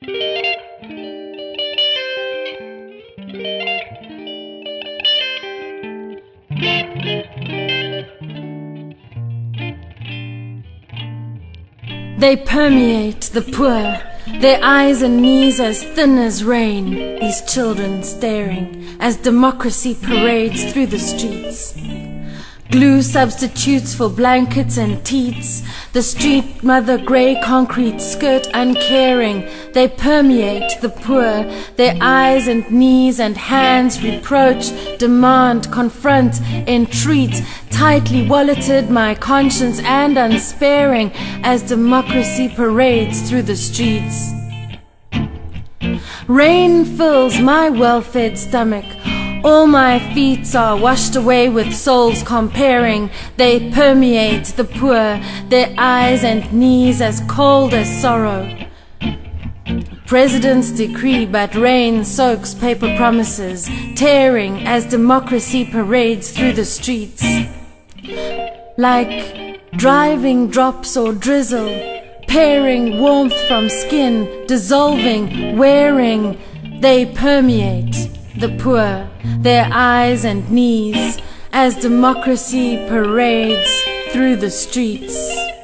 They permeate the poor, their eyes and knees as thin as rain, these children staring as democracy parades through the streets. Glue substitutes for blankets and teats, the street mother grey concrete skirt uncaring. They permeate the poor, their eyes and knees and hands reproach, demand, confront, entreat, tightly walleted my conscience and unsparing as democracy parades through the streets. Rain fills my well-fed stomach, all my feet are washed away with souls comparing. They permeate the poor, their eyes and knees as cold as sorrow. President's decree, but rain soaks paper promises, tearing as democracy parades through the streets. Like driving drops or drizzle, paring warmth from skin, dissolving, wearing, they permeate the poor, their eyes and knees, as democracy parades through the streets.